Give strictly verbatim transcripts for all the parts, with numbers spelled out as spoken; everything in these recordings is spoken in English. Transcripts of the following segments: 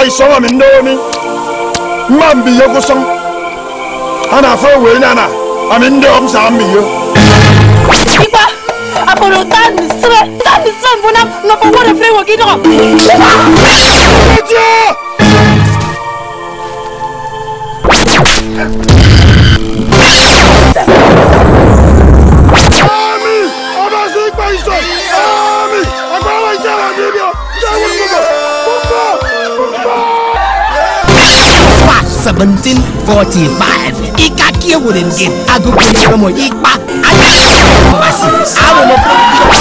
isong amindoni. Mambi yokosong. Ana fo we nana. Amindom sambiyo. Iba, apolo tan sre, tan sre bona no pogo de frego kido. Ami, Abasi paiso. Ami, agora jara dibio. seventeen forty-five. Ika kia wouldn't get. I go to the room. Ikpa. Abasi. I will not.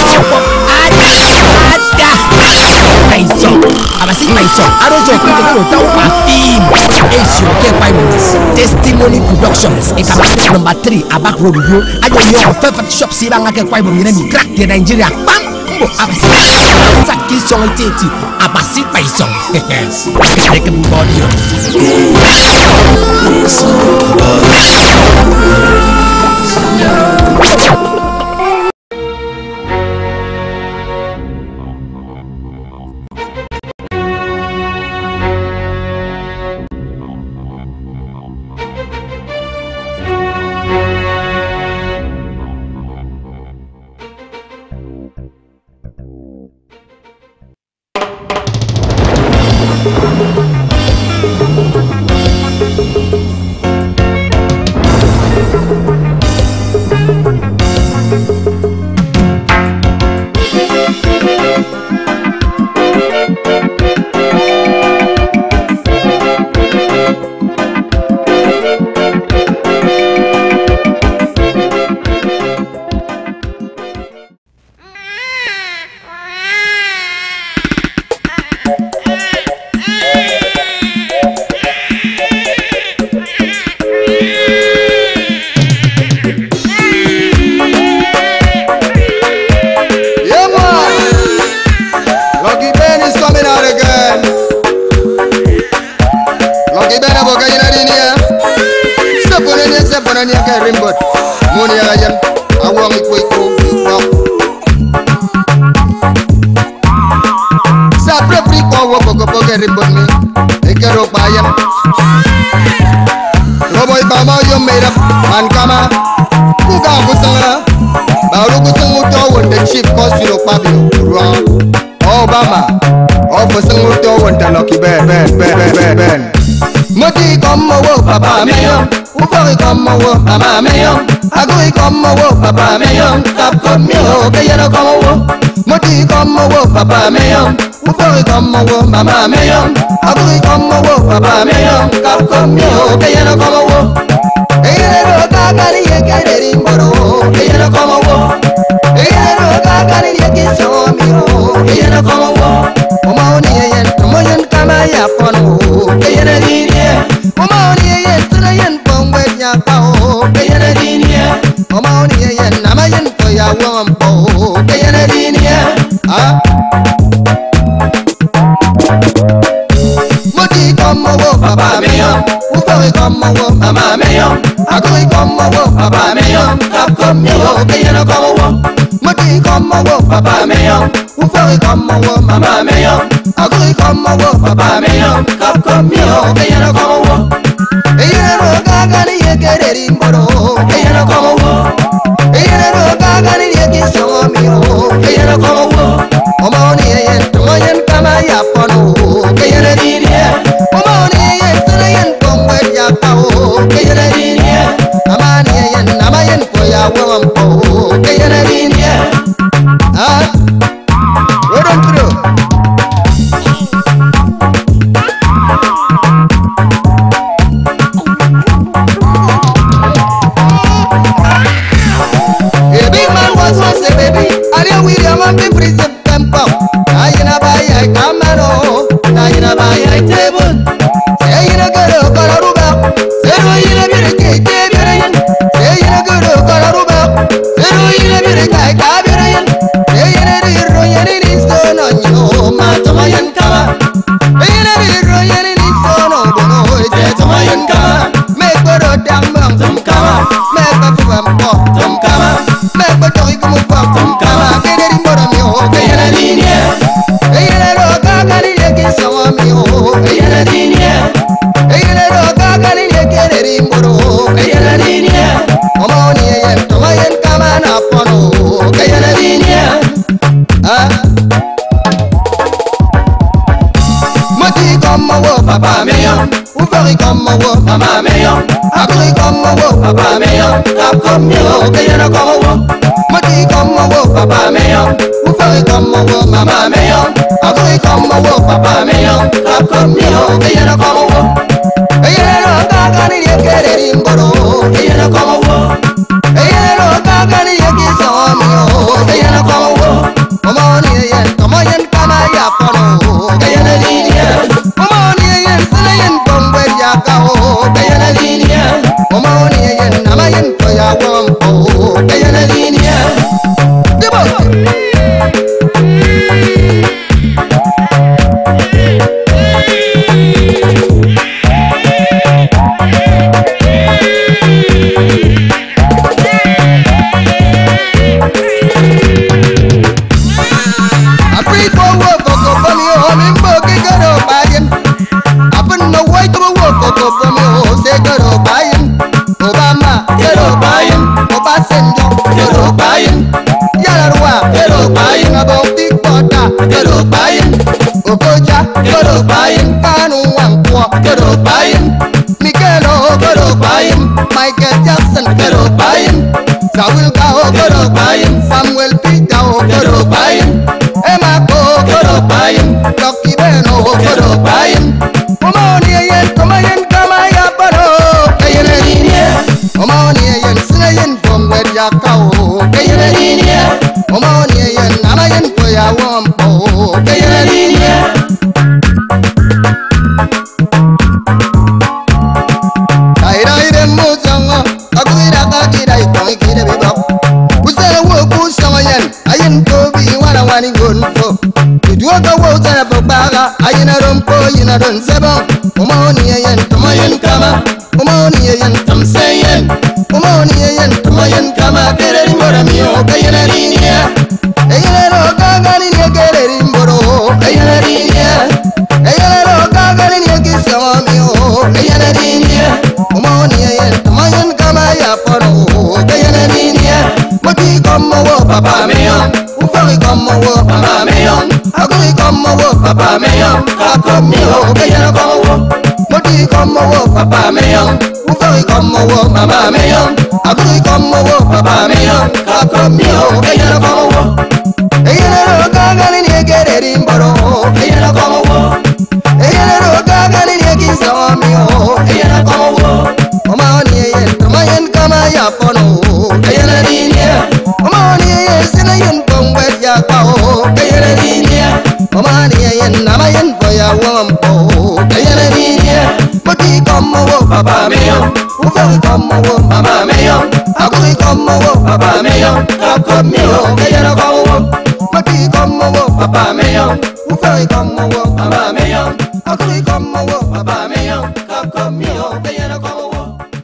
Ada. Paiso. Abasi paiso. I don't know. People don't talk about him. Asia. Okay, five minutes. Testimony Productions. Ika number three. Abak Road. I don't know. Favorite shop. Sibang ake five minutes. Crack the Nigeria. Bam. Abasi. Saki song teti. Abasi paiso. Take a body. Papa meilleur, ou faire comme moi, maman meilleur, agouille comme moi, papa meilleur, cap comme mieux, payez-le comme moi, moti comme moi, papa meilleur, ou faire comme moi, maman meilleur, agouille comme moi, papa meilleur, cap comme mieux, payez-le comme moi, et le gagani est qu'elle est moro, payez-le comme moi, et le gagani est qui sont miro, payez-le comme moi, au moins on y est, au moins on kamaya pono, payez-le ligne, au moins on y est. Yen pongwe nyakao kayana dinia omoni yen namayen toya wampo kayana dinia ah moti como wo papa meyo ufoi como wo mama meyo agoi como wo papa meyo kap como wo kayana como wo moti como wo papa meyo ufoi como wo mama meyo agoi como wo papa meyo kap como wo kayana como wo Eyero gagani yekereri mboro eyero como wo eyero gagani yekiso miro eyero como wo omoni yen toyen kama ya pono eyero dinie omoni yen toyen kongwe ya pao eyero dinie amani yen amayen poya wampo eyero dinie ah rodon tro come yo, que yo no como wo. Mati como wo, papá mío. Ufo como wo, mamá mío. Agui como wo, papá mío. Clap come yo, que yo no como wo. Ella no caga ni de querer imboro, que yo no como wo. Ella no caga ni de que son mío, que yo no como wo. Como ni ella, como ella cama ya paro, que yo no línea. Como ni ella, se le yen con buen ya cao, que yo no línea. Como ni ella, nada más yen to ya wampo, que yo no línea. Obama, quiero buying, Obasanjo, quiero buying, Yalarwa, quiero buying, about big butter, quiero buying, Okoja, quiero buying, Kanu Wankwa, quiero buying, Mikelo, quiero buying, Michael Jackson, quiero buying, Samuel Gao, quiero buying, Samuel Pitao, quiero buying, Emma Ko, quiero buying, Rocky Beno, quiero buying, Omoni yen, Tomayen, Kamaya Paro, Kayen Linia, Omoni yen, Sinayen from where ya cow, Kayen Linia, Omoni yen, Namayen for ya wampo, Kayen Linia. I dem Mozanga, Aguira Kakira, Tonki, the Bebop. Who's that a work who's Samayan? I ain't go be one I want to go for. You do a world of a baga, I ain't a rumpo, you know, don't seven. Omoni and Tomayan Kama, Omoni and Tom Sayan, Omoni and Tomayan Kama, get it in Boramio, Kayaninia, Ayano Gagarin, get it in Boro, Kayaninia, Ayano Gagarin, Kisamio, Kayaninia, Omoni and Tomayan Kama Yapano, Kayaninia, Mati come over, Papa Mayon, Ufari come over, Papa Mayon, Agui come over, Papa Mayon, Kakomio, Kayana come over. Moti come over, Papa Mayon. Ufari come over, Mama Mayon. Agui come over, Papa Mayon. Kakomio, Kayana come over. Ayana no gaga ni get it in Boro. Ayana come over. Ayana no gaga ni get Samio. Ayana come over. Mama ni yen, Tomayen kama ya pono. Ayana linia. Mama ni yen, Sinayen from where ya go. Ayana linia. Mama ni yen, Namayen for ya wampo. Ayana linia. Moti come over, Papa Mayon. Ufari come over, Mama Mayon. Agui come over, Papa Mayon. Kakomio, Ayana come over. Moti come over, Papa Mayon. Ufari come over, Mama Mayon. Agui come over, Papa Mayon. Kakomio, Ayana come over.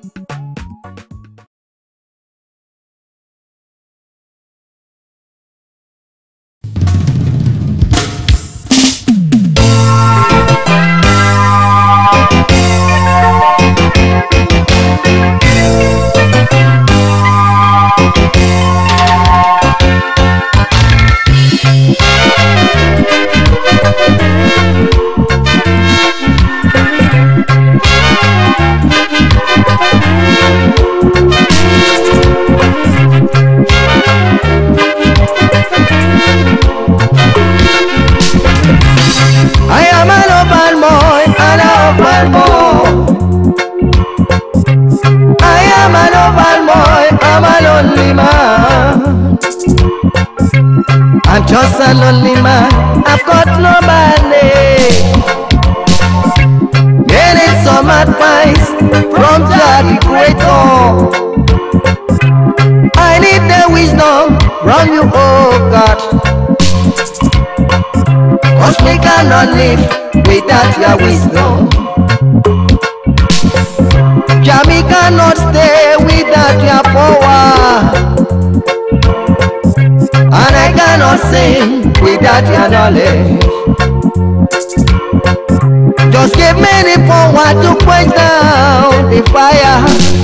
I'm just a lonely man, I've got nobody. Getting some advice from the Creator. I need the wisdom from you, oh God. Cause we cannot live without your wisdom. Yeah, we cannot stay without your power. And I cannot sing without your knowledge. Just give me the power to quench down the fire.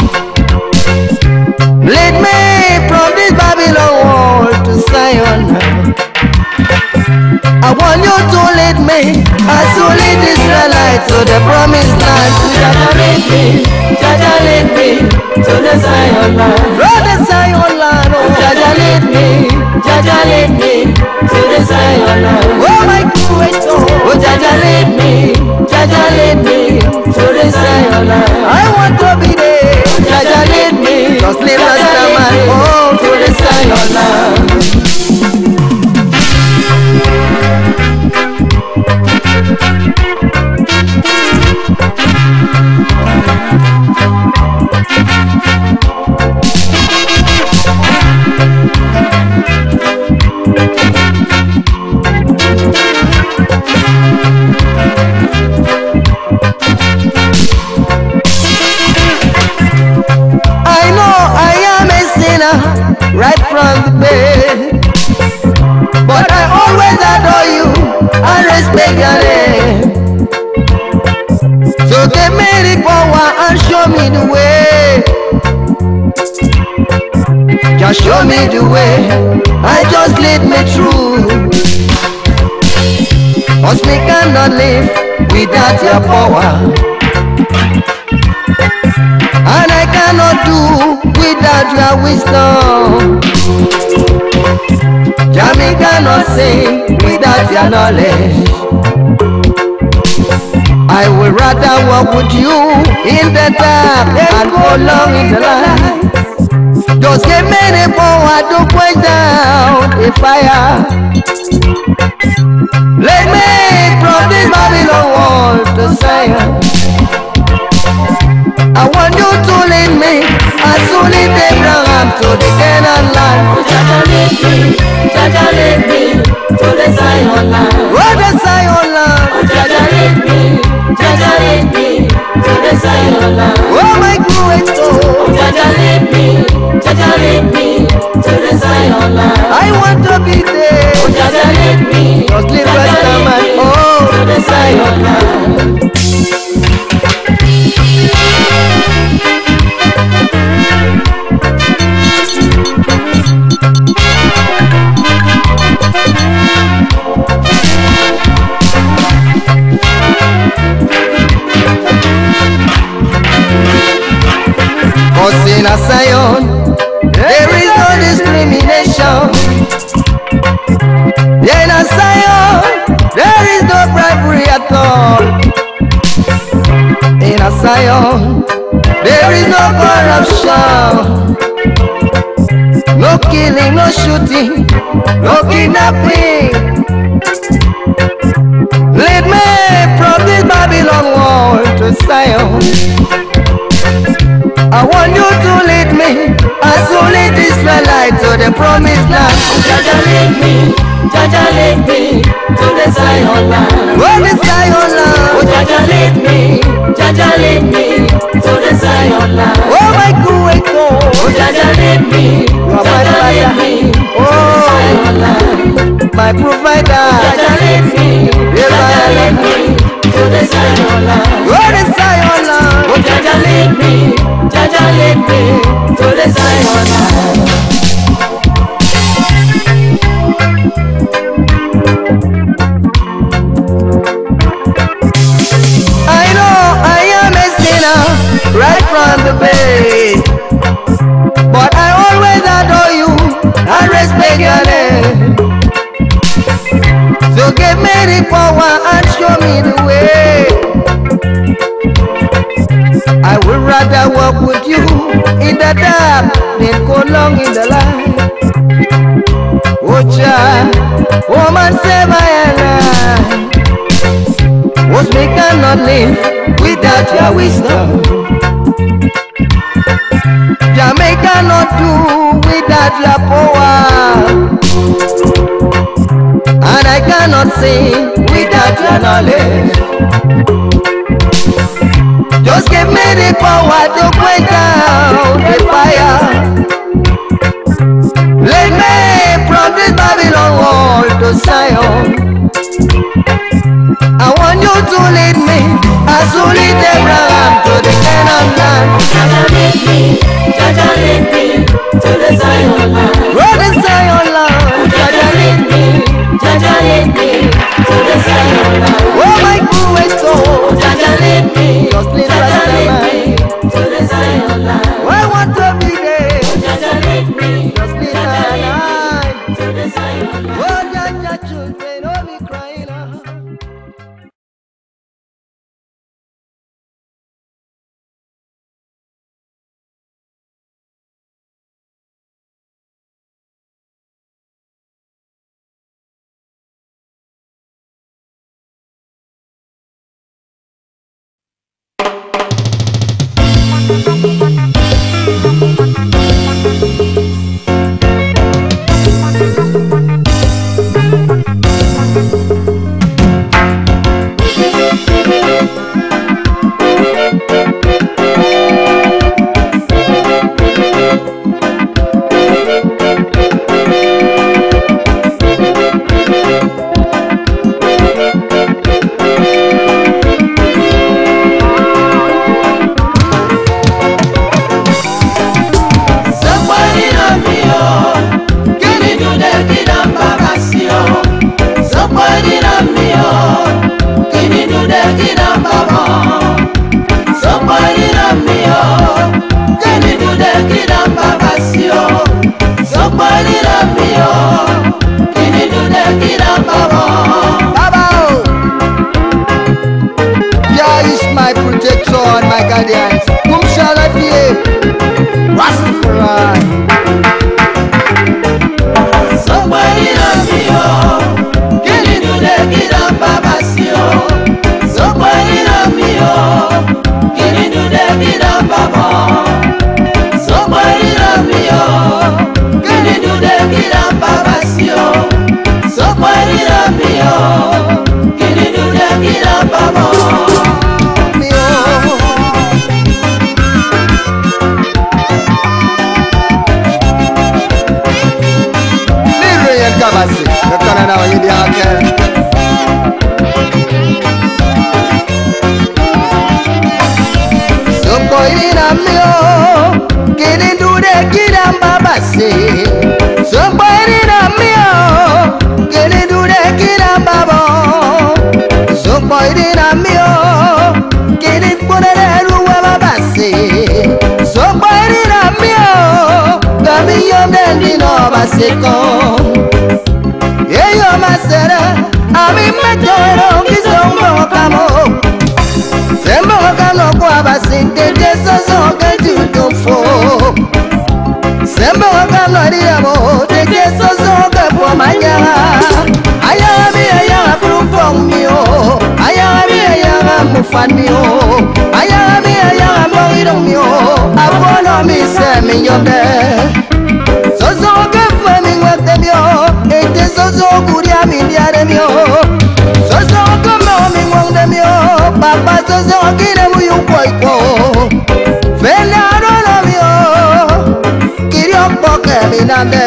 Lead me from this Babylon wall to Zion. I want you you to lead me as you lead Israelites to the promised land. Jaja lead me, Jaja lead me to the Zion land. From the Zion land, oh Jaja lead me, Jaja lead me to the Zion land. Oh my Creator, oh Jaja lead me, Jaja lead me to the Zion land. I want to be there. Jaja lead me, just lead Rastaman home to the Zion land. I know I am a sinner right from the bed, but I always adore you and respect your name. So give me the power and show me the way. Just show me the way and just lead me through. Cause we cannot live without your power, and I cannot do without your wisdom. Jamie cannot sing without your knowledge. I would rather walk with you in the dark and go long in the light. Just give me the power to quench down the fire. Let me from this Babylon wall to Zion. I want you to lead me as you lead Abraham to the Canaan land. Jaja lead me, Jaja lead me to the Zion land. Oh, the Zion land. Jaja lead me, Jaja lead me to the Zion land. Oh, my Creator. Jaja lead me, Jaja lead me to the Zion land. I want to be there. Oh, Jaja lead me, just lead Rastaman home to the Zion land. Cause in a Zion, there is no discrimination. In a Zion, there is no bribery at all. In a Zion, there is no corruption. No killing, no shooting, no kidnapping. Lead me from this Babylon wall to Zion. I want you to lead me as you lead Israelites to the promised land. Jaja lead me, Jaja lead me to the Zion land. Oh, the Zion land. Oh, Jaja lead me, Jaja lead me to the Zion land. Oh, my Creator. Oh, Jaja lead me, Jaja lead me to the Zion land. My provider. Jaja lead me, Jaja lead me to the Zion land. Oh, the Zion land. Oh, Jaja lead me, Jaja lead me to the Zion land. I know I am a sinner right from the bed, but I always adore you and respect your name. So give me the power and show me the way. I would rather walk with you in the dark than go long in the light. Oh child, woman save my life. Cause we cannot live without your wisdom. Jamaica cannot do without your power, and I cannot sing without your knowledge. Just give me the power to quench down the fire. Lead me from this Babylon wall to Zion. I want you to lead me as you lead Abraham to the Canaan land. Jaja lead me, Jaja lead me to the Zion land. Oh, the Zion land. Jaja lead me, Jaja lead me to the Abasi, the Canada Idiak. So boy in a meal, get into the kid and Abasi. So boy in a meal, get into the kid and Baba. So boy in a meal, get it for the room of Abasi. So boy in a meal, come young and in Abasi. Yo masera, ami metoro kisongo kamo. Sembo kamo kwa basinte tesoso kejuto fo. Sembo kamo diabo tesoso kepo manya. Ayami ayama prufong mio, ayami ayama mufanio, ayami ayama moirong mio. Abono mi se mi yonde. Soso kepo mi ngwatemio. Soso kuria mindia de mio, soso como mi wong de mio, papa soso kire muyu poiko, venaro lo mio, kirio poke minande,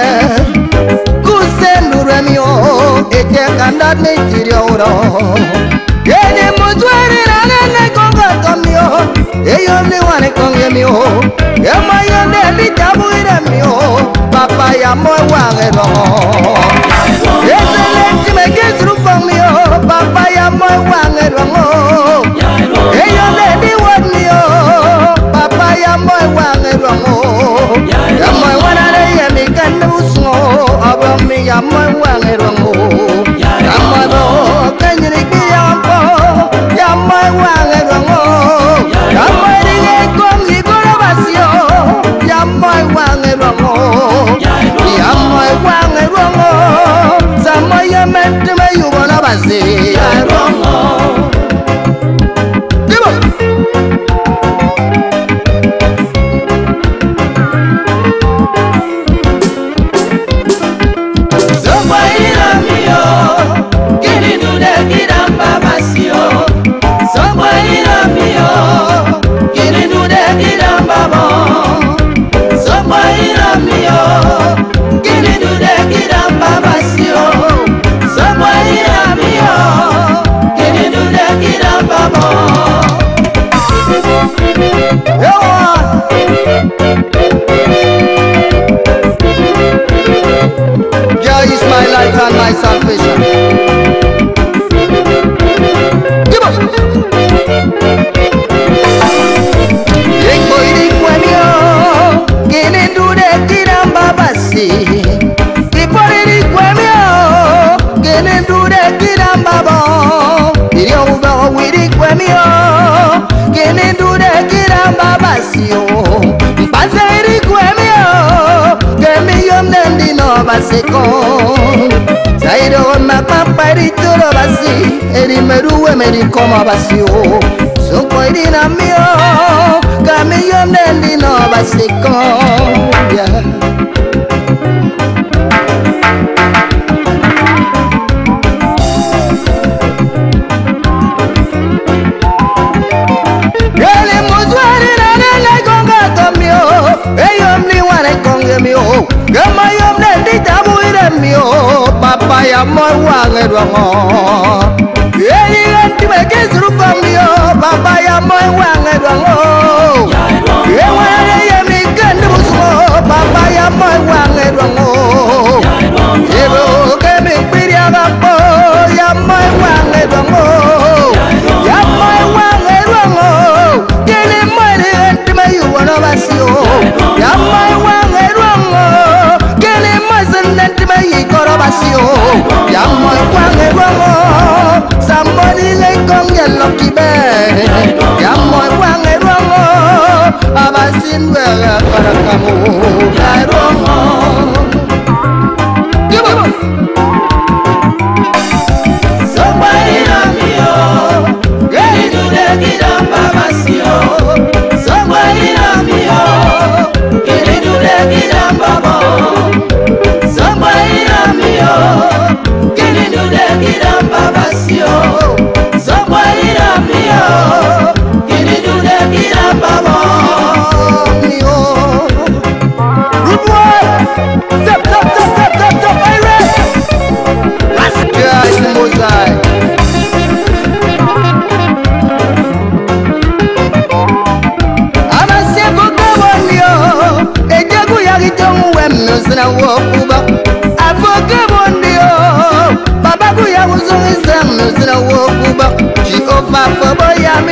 kusenure mio, ete kandat me tirio uro, ene mutuere nane konga kamio, eyo ni wane konge mio, ema yonde litabu ire mio, papa ya mo wange lo. Excellent, make it through for me, oh, Papa, ya my one and one. Hey, your lady, what me, oh, Papa, ya my one and one. Ya my one and I make a new snow about me, ya my one and one. Ya my dog, can you be ample? Ya my one and one. Ya my ring, come, you go to Abasi, ya my one and one. Ya my one and one. Samaya meant to me, you wanna Abasi. I wrong. Give up. Somebody love me, oh. Get into the kid and Abasi, oh. Somebody love me, oh. Get into the kid and Baba. Somebody love me, oh. Get into the kid and Abasi, oh. Somebody love me, oh. Get into the kid and Baba. Jah is my life and my salvation. Give up. Take boy the quemio, get into the kid and Abasi. People the quemio, get into the kid and Baba. You over with the quemio, get into the kid and Abasi. Pasa the quemio, get me young and the Abasiko. Saido ma papa di toro Abasi, eri meru e meri como Abasi. So poi di na mio, get me young and the Abasiko. Yeah. Papa ya mo wange rongo ye yanti me kesru famio papa ya mo wange rongo ye wale ye mi kandu so papa ya mo wange rongo ye bo ke mi piri agapo ya mo wange rongo ya mo wange rongo kene mo le yanti me yu wana basio ya mo wange rongo kene mo zanti me yi koro basio ya mo wange rongo somebody like come get lucky be ya mo wange rongo abasin we para kamu ya rongo give up somebody love me oh ready to the kid and Abasi oh somebody love me oh ready to the kid and Baba somebody love me oh get into the kid and Abasi oh somebody love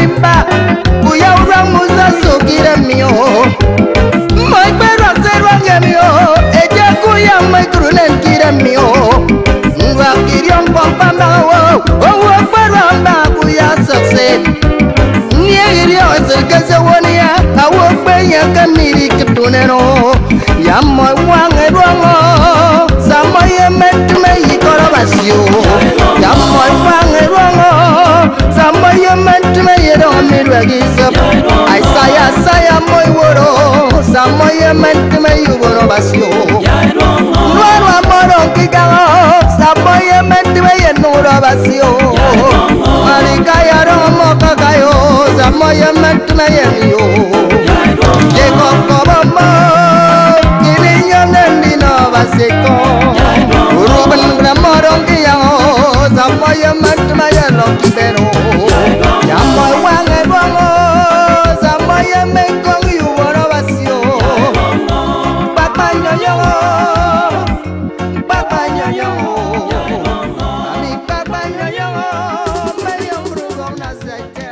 rimba kuya urang musa sukira mio mai perang serang ya mio eja kuya mai kurunen kira mio ngwa kirion pompa mawo owo perang ba kuya success nie irio serkase wonia awo penya kaniri ketunero ya moi wang edongo sama ye metme ikora basio ya moi wang edongo sama ye metme yedon mirwagisa ai saya saya moi woro sama ye metme yuboro basio nuaro amoro kigao sama ye metme yenura basio marika yaro mokagayo sama ye metme yemio Lego kobomo Seko Uruban gramorong kiyao Samaya matmaya lokibero Yamoy wange bongo Samaya mekong yuwara basyo Papa nyoyo Papa nyoyo Ami papa nyoyo Mayong rugong nasake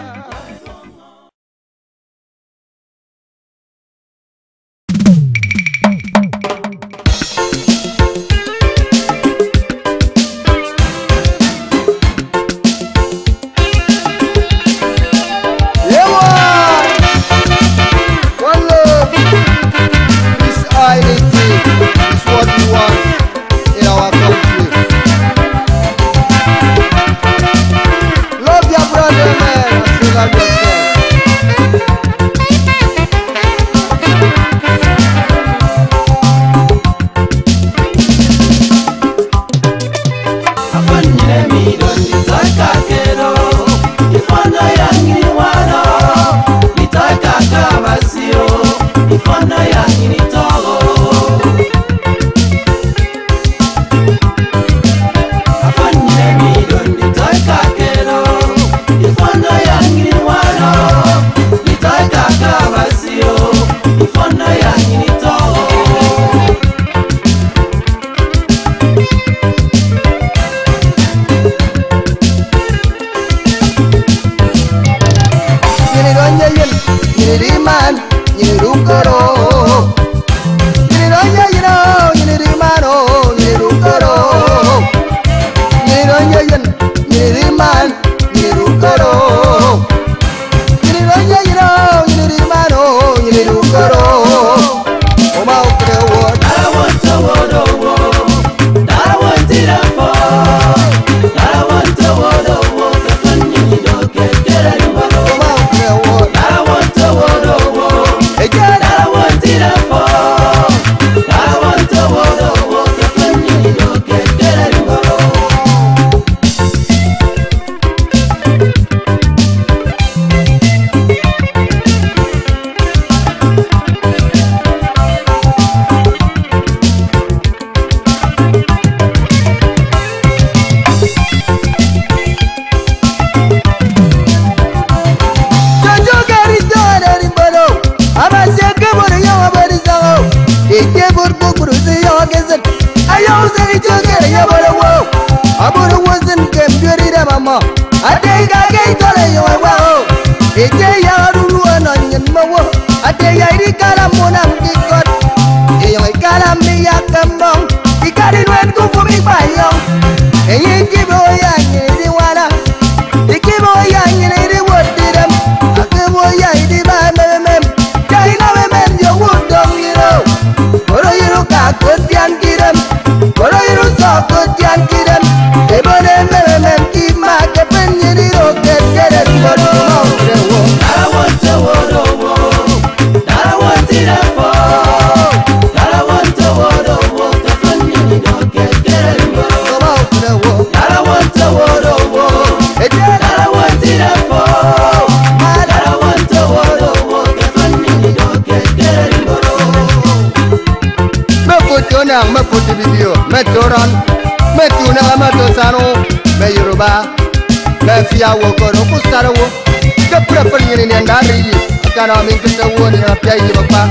Fia wo koro kusaro wo ke prefer ni ni ndari kana min kete wo ni apia yi bapa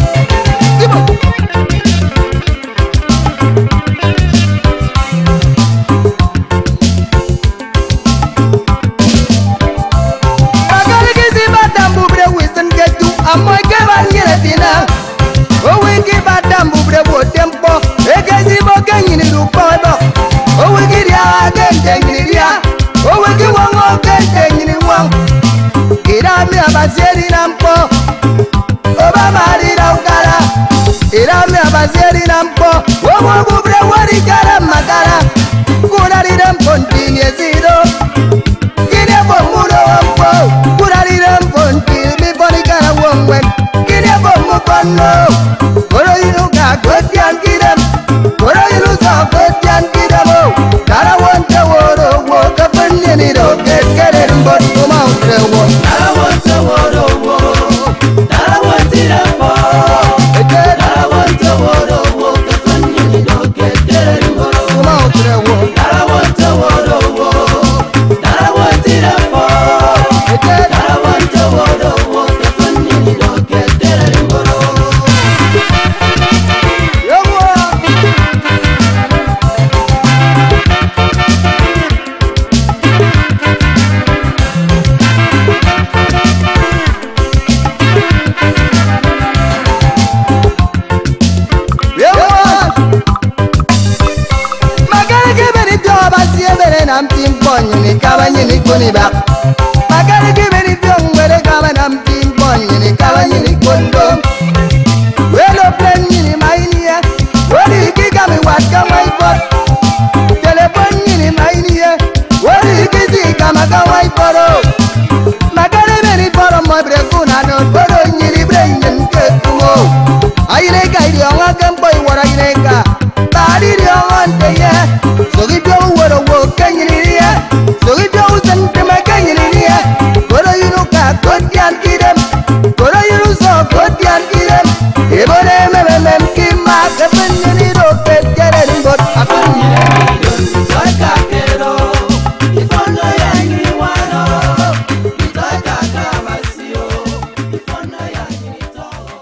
ibo kente nyini wang ira mi abasieri nampo oba marira ukara ira mi abasieri nampo omo bubre wari kara makara kuna rira mponti nyesido kine bomudo wampo kuna rira mponti mi boni kara wongwen kine bomu kono koro inuka kwetian kidem koro inusa kwetian kidemo dara wonte woro wo kapanye ni do kekere mbot kuma utrewo dara wonte woro wo dara wonte rapo eke dara wonte woro wo kapanye ni do kekere mbot kuma utrewo dara wonte woro wo dara wonte rapo eke dara wonte woro wo kapanye ni do kekere mbot nam tim ponye ni kabanye ni koni bak magari gibeni pyong wele kaba nam tim ponye ni kabanye ni kondo welo plan ni mainia wali kika mi watka mai pot telefon ni mainia wali kisi kama kawai poro magari beni poro mo bre kuna no poro ni brengen ke tumo aile kai di onga kampo wara ile ka tadi di onga ye so gibyo woro wo kanyiriya so gibyo usante makanyiriya koro yinu ka kodian kidem koro yinu so kodian kidem ebone memem kima kapenya ni do petkere ngot apanya ni saka kero ifono yangi wano itaka kabasio ifono yangi to.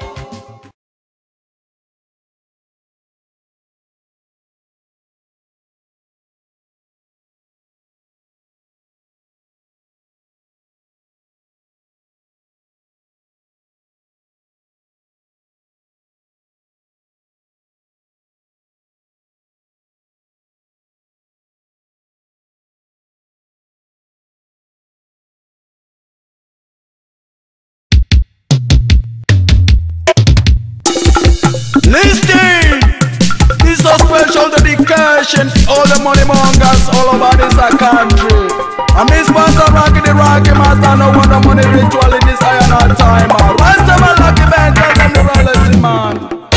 Listen, this is a special dedication to all the money mongers all over this country. And this sponsor Rocky the Rocky Master, no one the money ritual in this iron time. Rastaman lucky man, tell them the reality man.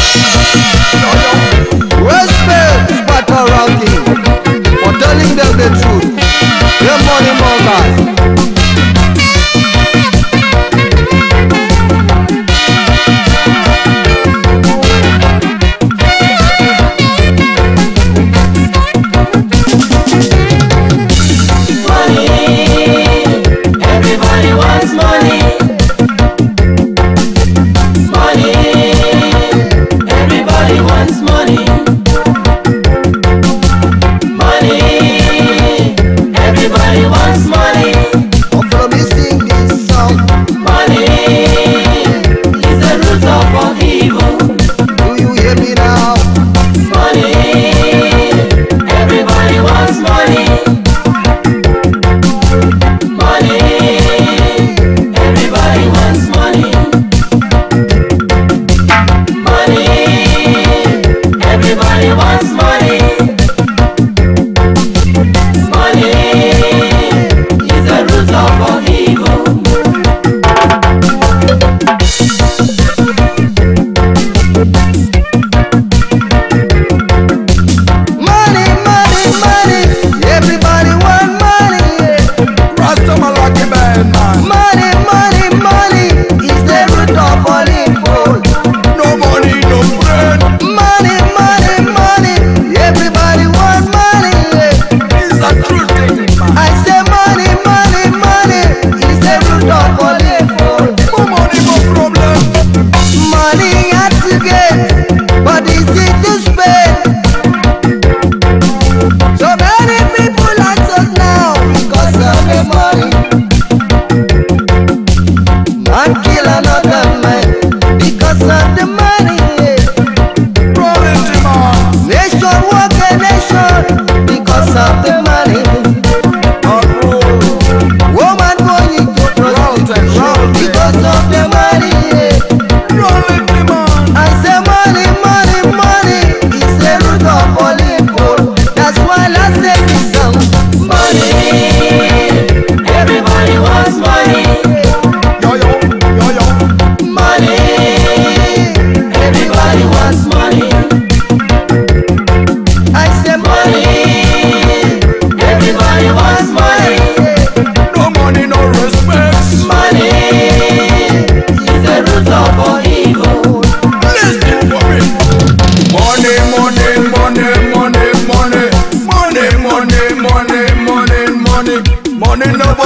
Respect Sparta Rocky for telling them the truth. The money mongers. Everybody wants money.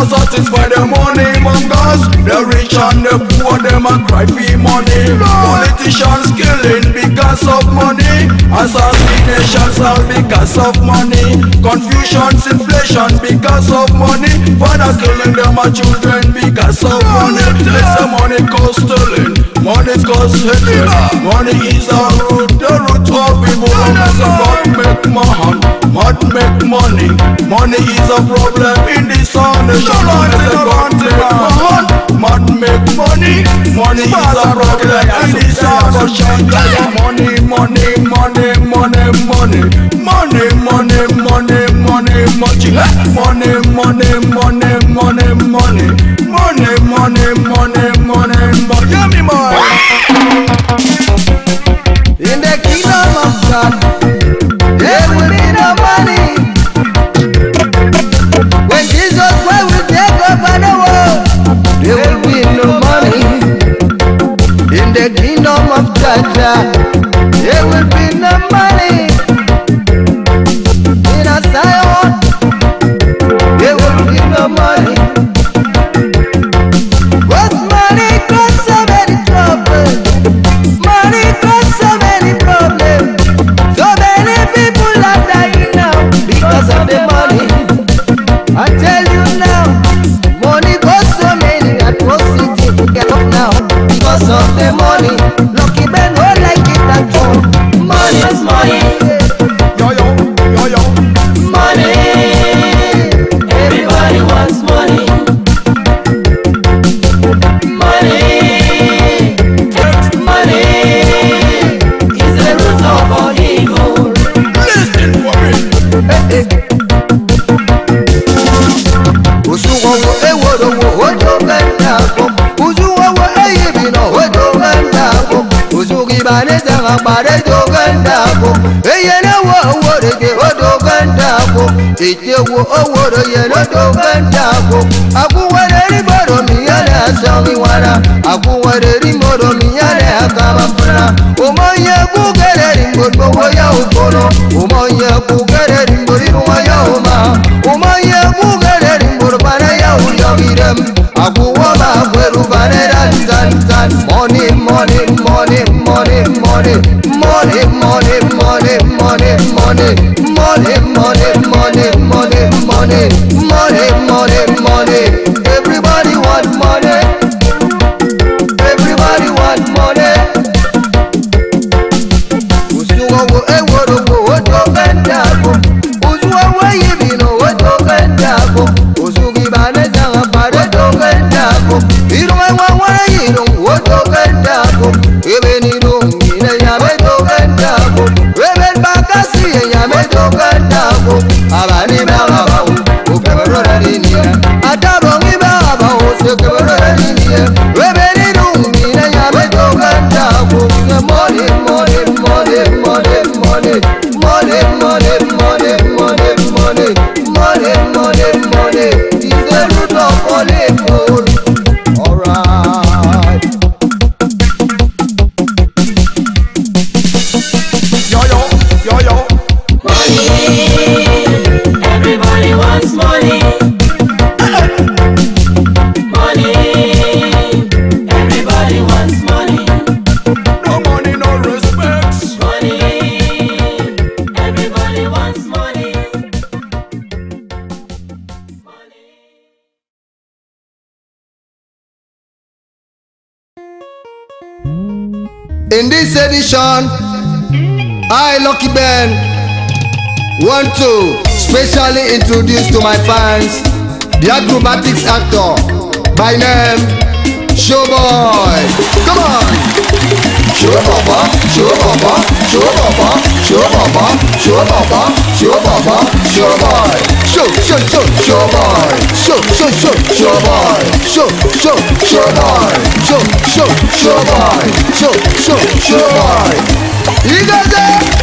not satisfy the money mongers. The rich and the poor, them a cry for money. Politicians killing because of money. Assassinations all because of money. Confusions, inflation because of money. Father killing them a children because of money. Let the money cause stealing, money cause hatred. Money is a root, the root of evil. God make man, God make money. Money is a problem in this nation. God make man, God make money. Money is a problem in this nation. Money, money, money, money, money, money, money, money, money, money, money, money, money, money, money, money, money, money, money, money. Give me more. In the kingdom of God, there will be no money. When Jesus Christ will take over the world, there will be no money. In the kingdom of God, there will be no money. In a Zion, there will be no money. Cause money cause so many troubles. Money cause so many problems. So many people are dying now because of the money. I tell you now, money costs so many atrocities. Get up now because of the money. Lucky men won't like it at all. Money is money. Yo yo, yo yo. Money. Everybody wants money. Money. Money is the root of all evil. Listen for me. Hey, hey. Usuwawo ewodowo ojo gandako. Usuwawo eyibino ojo gandako. Usugibane zanga pare jo gandako. Eyene wo worege ojo gandako. Ejewo oworo yene ojo gandako. Akuwere boro miyale asangi wana. Akuwere moro miyale akabambuna. Umoye kugere rimbo woya ukono. Umoye kugere rimbo iruwaya uma. Umoye kugere rimbo bana ya uyogirem. Akuwama kweru bane dan dan dan. Money, money, money, money, money, money, money, money, money, money, money, money, money, money, money, money, money, money. Everybody want money. Everybody want money. Usuwawo ewodowo ojo gandako. Usuwawo yibino ojo gandako. Usugibane zanga pare ojo gandako. Irunga wawana yirung ojo gandako. Ebeni rungine yame ojo gandako. Eben bakasi yame ojo gandako. Abani bagabau ukeberora dinia. Atabongi bagabau ukeberora dinia. Ebeni rungine yame ojo gandako. Money, money, money, money, money, money, money, money, money, money, money, money, money is the root of all evil. Alright. Yo yo, yo yo. Money, everybody wants money. Money, everybody wants money. No money, no respect. Money, everybody wants money. In this edition, I, Lucky Ben, want to specially introduce to my fans the acrobatics actor by name Showboy. Come on! Showbaba, Showbaba, Showbaba, Showbaba, Showbaba, Showbaba, Showboy. Show, show, show, Showboy. Show, show, show, Showboy. Show, show, Showboy. Show, show, Showboy. Show, show, Showboy. You got that?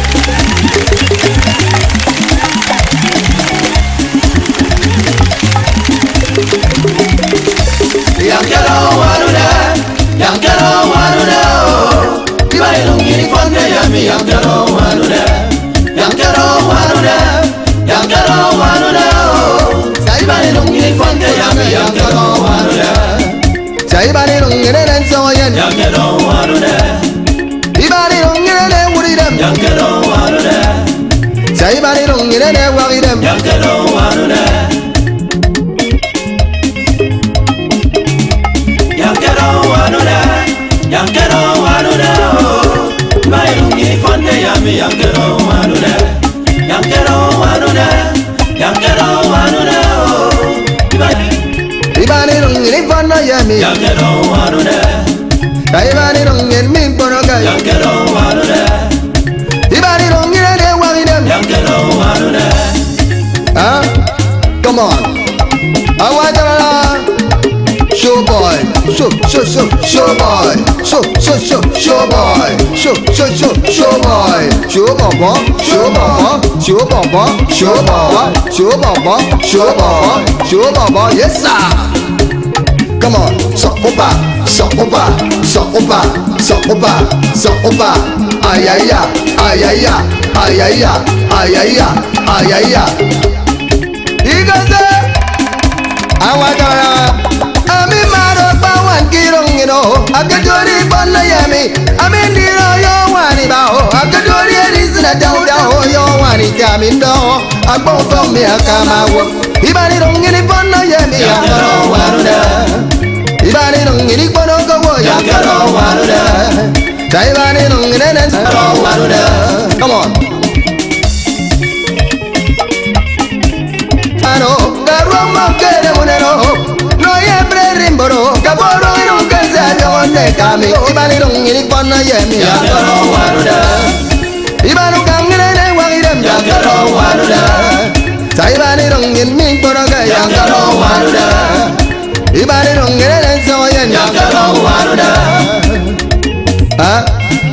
Yang kero waruda, yang kero waruda, ibari lungini fonde yami yang kero waruda, yang kero waruda, yang kero waruda, ibari lungini fonde yami yami yankaro wanuda. Saibani rungene den soyen yankaro wanuda. Ibani rungene den wuridem yankaro wanuda. Saibani rungene den waridem yankaro wanuda. Yankaro wanuda. Yankaro wanuda. Ibani rungene fonde yami yankaro wanuda. Yankaro wanuda. Yankaro wanuda. Ibani rungene fonde yami yankaro wanuda. Ibani rungene min ponoga yankaro wanuda. Ibani rungene de waridem yankaro wanuda. Huh? Come on. I want to show boy, show, show, show, show boy, show, show, show, show boy, show, show, show, show boy, show baba, show baba, show baba, show baba, show baba, show baba, show baba, yes sir. Come on, so opa, so opa, so opa, so opa, so opa, ay ay ya, ay ay ya, ay ay ya, ay ay ya, ay ay ya. Igaze, awagara. Ami maro bawan kirong ino, akadori bonna yami. Ami ndiro yo wani bao, akadori erisna dao dao yo wani jamindo. Akbo fami akamawo. Ibani rongini bonna yami yakaro wanuda. Ibani rongini bono kawo yakaro wanuda. Ibani rongini yakaro wanuda. Come on. Ano karoma kere munero. Rimboro, Kaboro, and Gaza, on the Kami, Ibani Rungini Pona Yemi, Yakaro Waruda, Ibanu Kangan and Wagidam, Yakaro Waruda, Taibani Rungin Minkoraga, Yakaro Waruda, Ibani Rungin and Soyan, Yakaro Waruda. Huh?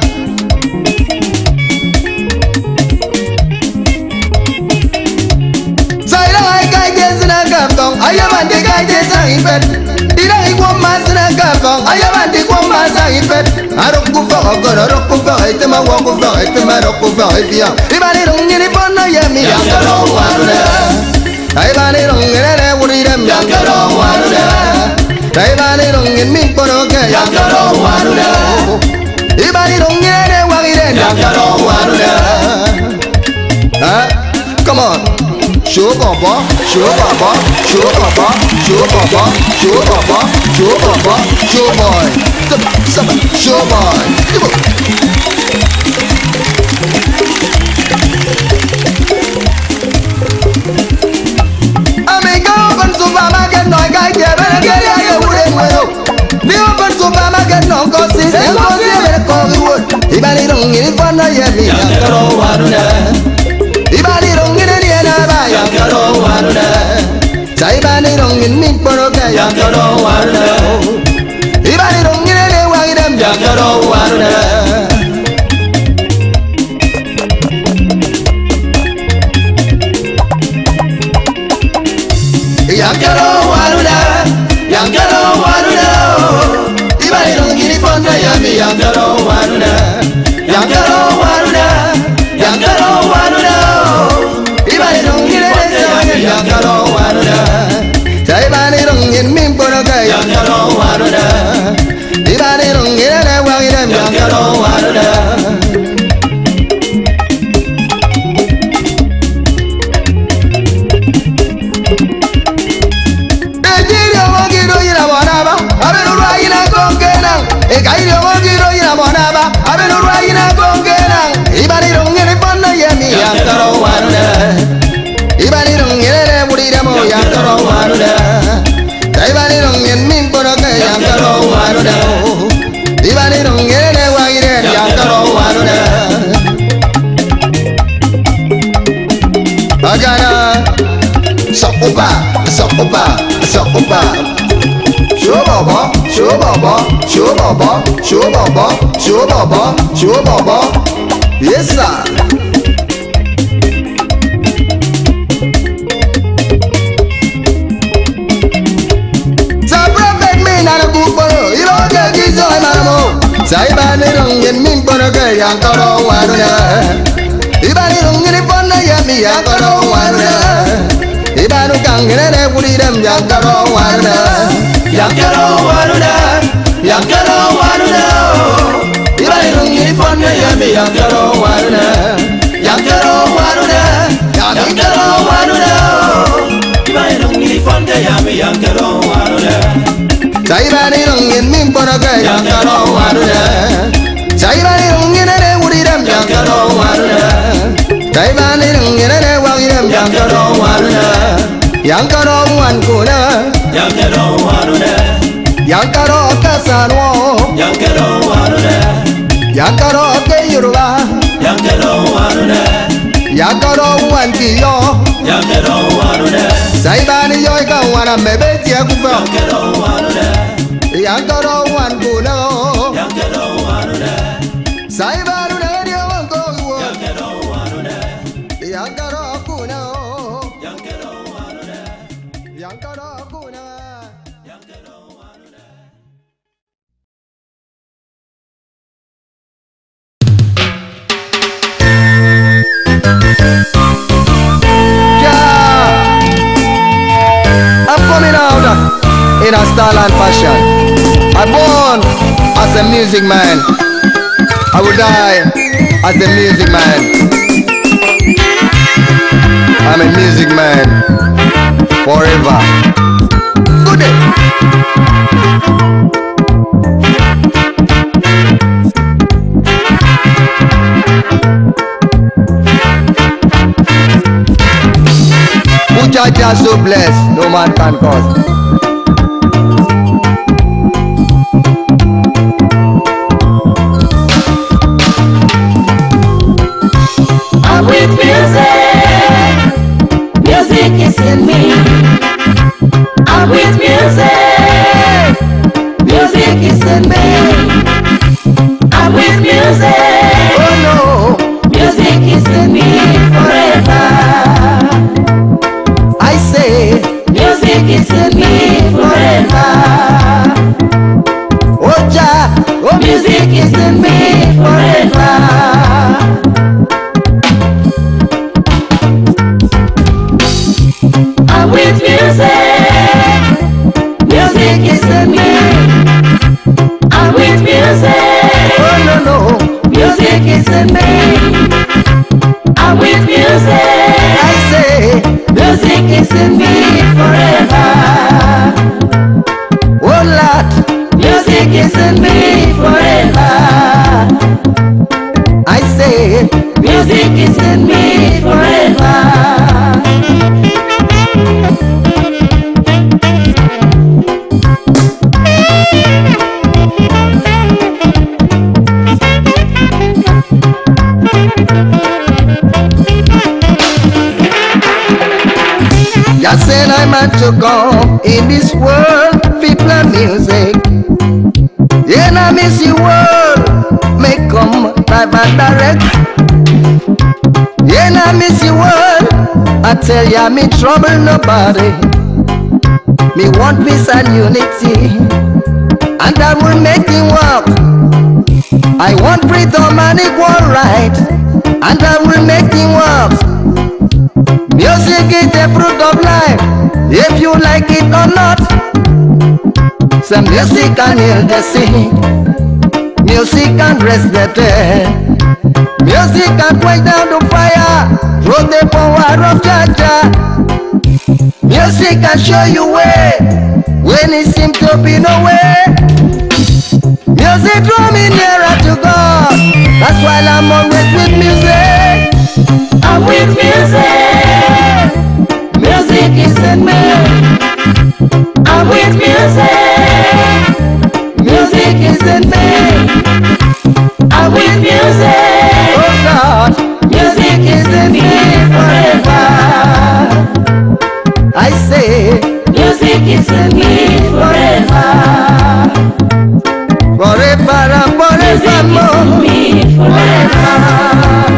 I am a dig I did in bed. Did I go master and gabon? I am a dig one master in bed. I don't go for a good, I don't go for it, my walk over it, my rock over it. If I don't get it on the yummy, I got all one there. I got it on it, I would eat them, I got all one there. I got it on it, me for okay, I got all one there. If I don't get it, what it is, I got all one there. Huh? Come on. Show baba, show baba, show baba, show baba, show baba, show baba, show boy, show boy. Amigo, open supermarket, no guy, get a get a wooden window. The open supermarket, no go see, and go see a call the wood. If I don't get it for no yummy, I got all one there. Ibani rongin ni na yakaro waruda. Saibani rongin min poroga yakaro waruda. Ibani rongin ni wagidam yakaro waruda. Yakaro waruda, yakaro waruda. Ibani rongin ni ponda yami yakaro waruda. Yakaro waruda, yakaro waruda. Ibani rongin ni yakaro waruda. Saibani rongin min poroga yakaro waruda. Ibani rongin ni wagidam yakaro waruda. Nigeria wagiro ina monaba, abenurwa ina kongena. Ekairo wagiro ina monaba, abenurwa ina kongena. Ibani rongin ni ponna yemi yakaro waruda. Ibani rongin ni buriramo yakaro waruda. Ibani rongin min poroga yakaro waruda. Ibani rongin ni wagidam yakaro waruda. Agana Sopa, sopa, sopa. Show baba, show baba, show baba, show baba, show baba, show baba. Yes sir. Sabra me na kupo, ilo ke kizo mamo. Saibani rongin min poroga yakaro waruda. Ibani rongin ponna yami yakaro waruda. Ibanu kangene wuri dem yankaro waruda. Yankaro waruda, yankaro waruda. Ibanu ngiri fonde yami yankaro waruda. Yankaro waruda, yankaro waruda. Ibanu ngiri fonde yami yankaro waruda. Saibani rungin min ponaga yankaro waruda. Saibani rungin ene wuri dem yankaro waruda. Saibani rungin ene wuri dem yankaro waruda. Yankaro wankuna, Yankaro waruda, yankaro kasano, yankaro waruda, yankaro ke Yoruba, yankaro waruda, yankaro wankiyo, yankaro waruda, saibani yoy ka wana mebe tia kufa, yankaro waruda, yankaro wankuna, yankaro waruda, saibani ndio wanko, yankaro waruda, yankaro kuna, yankaro waruda, yankaro kuna. yankaro waruda. I'm coming out in a style and fashion. I'm born as a music man. I will die as a music man. I'm a music man forever. Good day. Muchacha so blessed, no man can cause. I'm with music. Music is in me. I'm with music. Music is in me. I'm with music. Oh no, Music is in me forever. I say, Music is in me forever. oh ja, oh Music is in me forever. I'm with music. Music is in me. I'm with music. oh no no, Music is in me. I'm with music. I say, Music is in me forever. oh Lord, Music is in me forever. I say, Music is in me forever. just said I meant to come in this world, people and music. Yeah, I miss you world, make come live and direct. Yeah, I miss you world, I tell ya me trouble nobody. Me want peace and unity, and I will make it work. I want freedom and equal right, and I will make it work. Music is the fruit of life, if you like it or not. Some music can heal the sick, music can rest the dead, music can quench down the fire, through the power of Jah. Music can show you way when it seems to be no way. Music draw me nearer to God, that's why I'm always with music. I'm with music. Music is in me. I'm with music. Music is in me. I'm with music. Oh God, Music is in me forever. I say, Music is in me forever. forever and Music is in forevermore. me forever.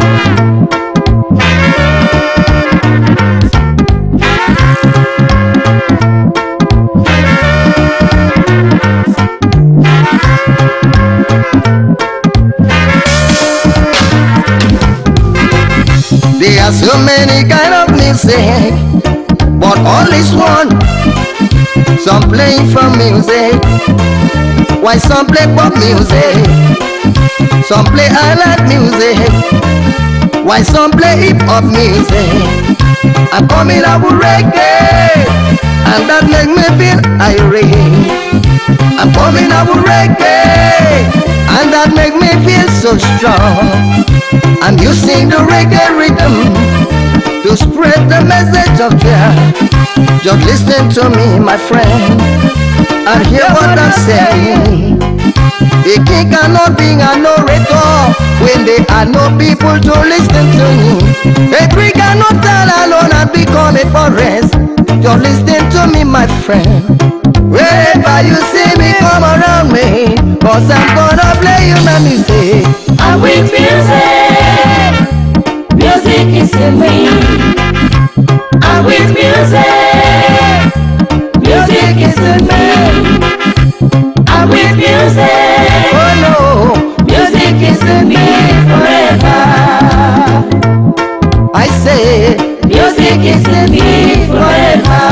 There are so many kind of music, but all is one. Some playing from music, while some play pop music. Some play island music, while some play hip hop music. I'm coming up with reggae, and that make me feel irate. I'm coming up with reggae, and that make me feel so strong. I'm using the reggae rhythm to spread the message of joy. Just listen to me, my friend, and hear what I'm saying. A king cannot be an orator when there are no people to listen to him. A tree cannot stand alone and become a forest. Just listen to me, my friend. Wherever you see me, come around me, cause I'm gonna play you my music. I'm with music, music is in me. I'm with music, music is in me. I'm with music, oh no, music is in me forever. I say, music is in me forever.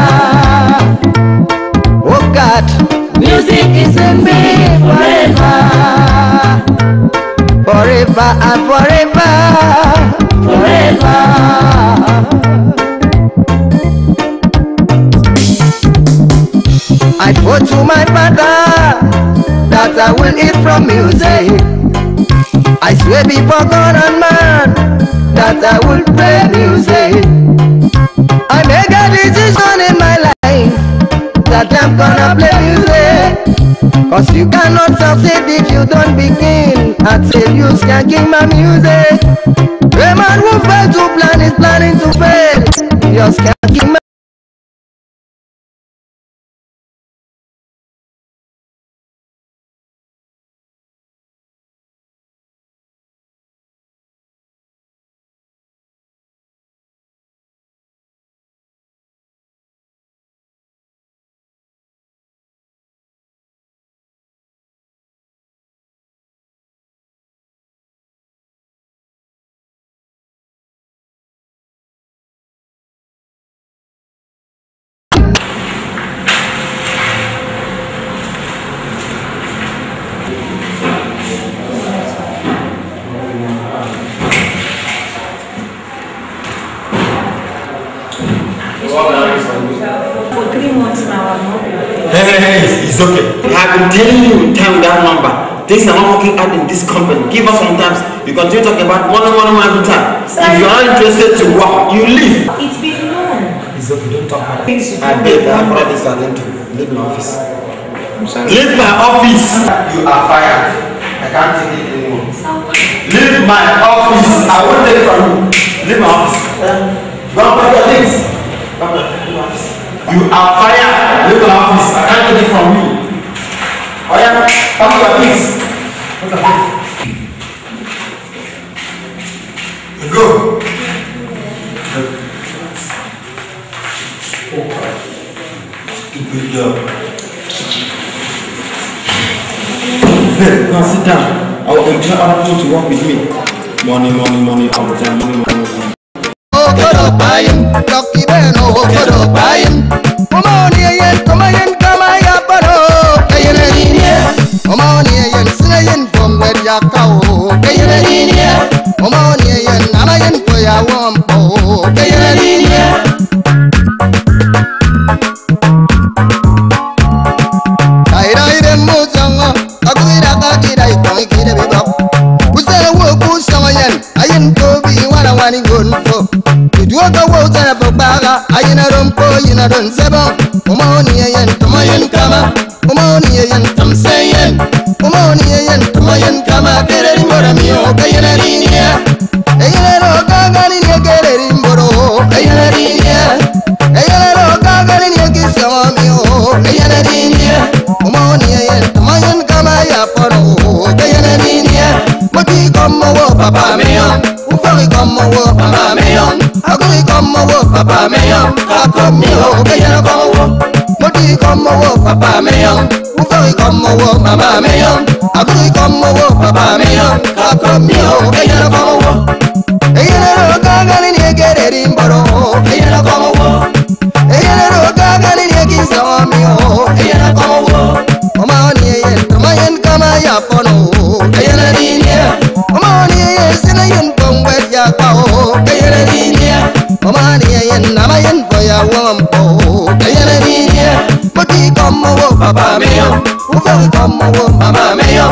oh God, Music is in me forever. forever and forever, Forever. I go to my father that I will eat from music. I swear before God and man that I will play music. I make a decision in my life that I'm gonna play music. Cause you cannot succeed if you don't begin until you can king my music. A man who fails to plan is planning to fail. Just can't king my For three months now, I'm not. Hey, hey, hey, it's okay. I've been telling you in time with that number. Things are not working out in this company. Give us some time. You continue talking about one on one every time. If you're not interested to work, you leave. It's been long. It's okay, don't talk about it. I beg, I've brought this at to leave my office. Leave my office. You are fired. I can't take it anymore. Leave my office. I won't take it from you. Leave my office. Go and pack your things. Go and pack your office. You are fired. Leave my office. I can't take it from you. Oh yeah, pack your things. Go. Stupid girl. Now sit down. I will enjoy other people to work with me. Money, money, money, all the time. Money, money, money. oh koro bayin, Lucky Ben oh koro bayin. Omoni yen, komayen kamaya paro. Kayene linia. Omoni yen, sinayen from where ya kao. Kayene linia. Omoni yen, namayen koya wampo. Kayene linia. Kairai dem muzanga, akuira kakira ikoi kire bebak. Usana wo kusamayen, ayen kobi wana wani gonfo. Tujuaka wo usana babaga, ayena rompo yena don sebon. Omoni yen, tomayen kama. Omoni yen, tamseyen. Omoni yen, tomayen kama. Kere rimbora mio, kayena linia. Eyena ro kagani ni kere rimboro, kayena linia. Eyena ro kagani ni kisama mio, kayena linia. Omoni yen, tomayen kama ya poro, kayena linia. Moti como wo papa mio, ufoi como wo mama mio. Agui como wo papa mio, kako mio, kayena como wo. Moti como wo papa mio, ufoi como wo mama mio. Agui como wo papa mio, kako mio, kayena como wo. Eyena ro kagani ni kere rimboro, kayena como wo. ya kao kayana dinia omani yen nama yen boya wampo kayana dinia mati como wo papa mio ufa como wo mama mio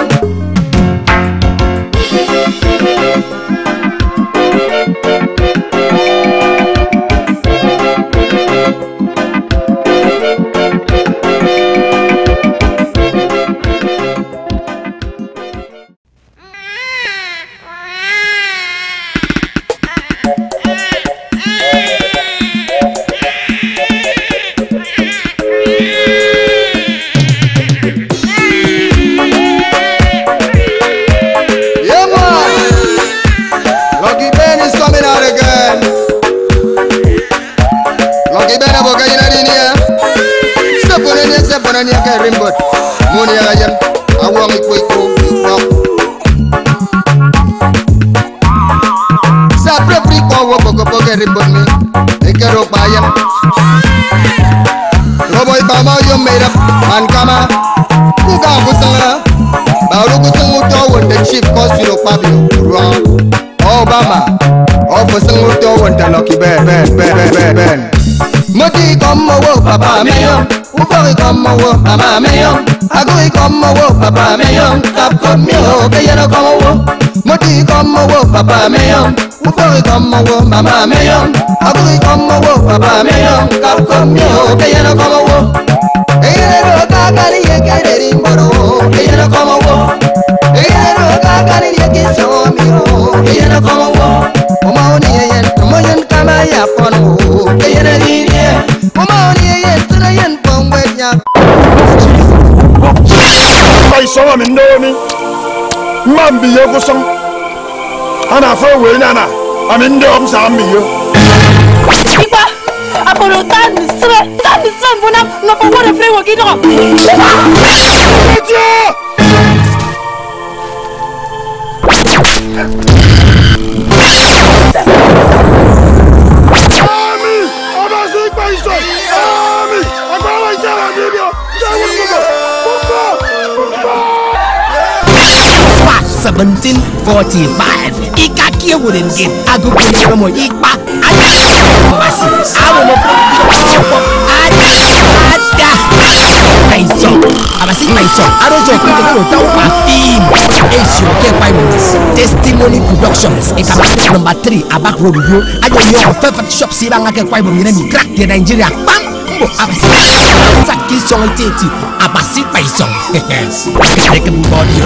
Rimbot, money ayan, awang ikoy ko, ikaw. Sa prepri ko, wapog-wapog rimbot mi, ikaro payan. Roboy bama yung mayroon, man kama, kuka kusang na, baru kusang uto, wanda chief consulo pabio, wrong. Obama, o kusang uto, wanda lucky ben, ben, ben, ben, ben, ben. Mati como wo papa mio, ufari como wo mama mio, agui como wo papa mio, tap como que ya no como wo. Mati como wo papa mio, ufari como wo mama mio, agui como wo papa mio, tap como que ya no como wo. Ella no cagani ye querer imboro, que ya no como wo. Ella no cagani ye que so mio, que ya no como wo. Oma oni yen, oma yen kama ya pono, que ya no di. Ay sama min domi mambi yo ko som ana fa we nana amin dom sa mi yo Iba apolo tan sre tan son bona no fa wore fre wo gido Ami Abasi paiso Ami agora jara video seventeen forty-five ika kia wouldn't get ago kono mo ikpa Abasi awo mo ada ada paiso Abasi paiso arojo ko ko ta wa team esio ke five minutes testimony productions e kama number three Abak Road yo ayo yo perfect shop si ba ngake five minutes mi crack the Nigeria pam bo Abasi saki song tete Abasi paiso take me body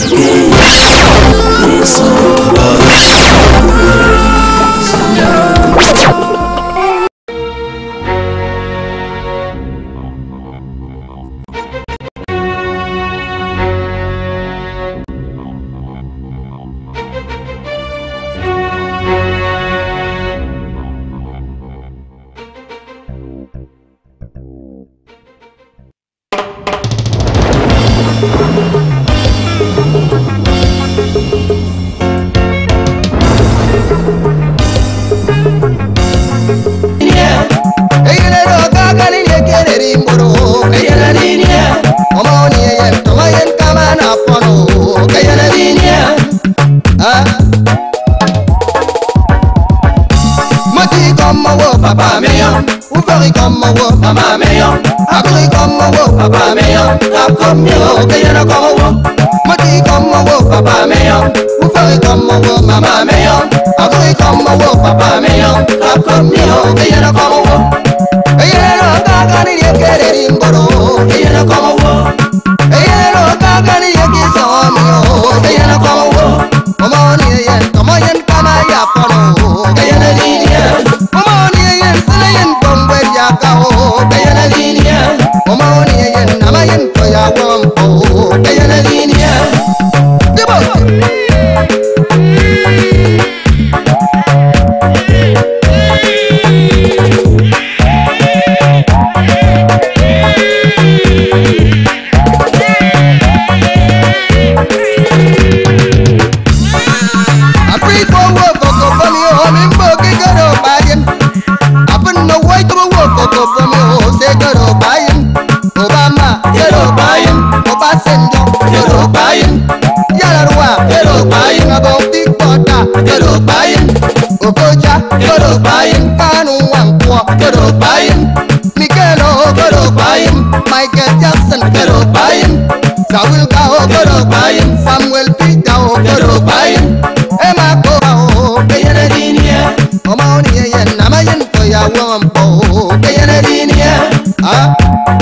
papa mio, ufari como wo mama mio, agui como wo papa mio, tap como que ya no como wo. Mati como wo papa mio, ufari como wo mama mio, agui como wo papa mio, tap como que ya no como wo. Ella no caga ni de querer imboro, ella no como wo. Ella no caga ni de que so mio, ella no como wo. Como ni ella, como ella cama ya pono, ella no diría. Kayana linia, oma oni yen nama yen toya wampo. Kayana linia, debo. Saul ka okoro bayin, Samuel Peter okoro bayin. Ema ko o kayana dinia. Oma oni yen nama yen to ya wampo kayana dinia. Ah.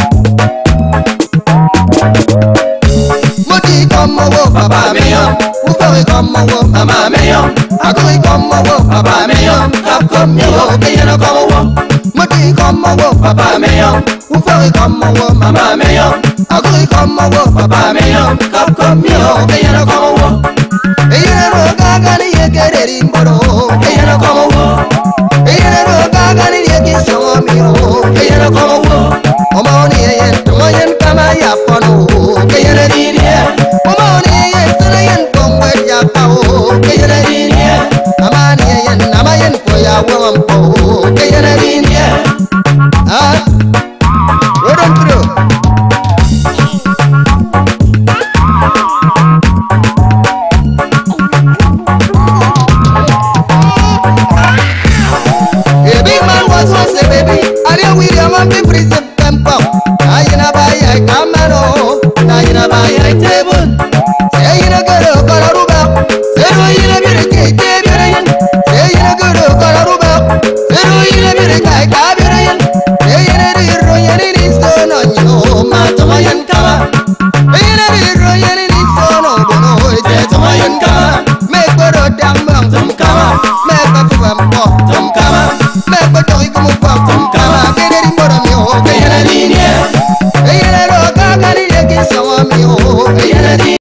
Moti como wo papa mio, ufoi como wo mama mio. Akoi como wo papa mio, kap como yo kayana como wo. Moti como wo papa mio, ufoi como wo mama mio. Akoi como wo papa mio, kap como yo kayana como wo. Ella no caga ni quiere rimboro, ella no como wo. Ella no caga ni quiere so mio, ella no como wo. Omoni yen, omoyen kama ya fono, ella no diria. Omoni yen, tuna yen como ya pao, ella no diria. Amani yen, amayen poya wampo, ella no diria. Ah, what on through? Baby,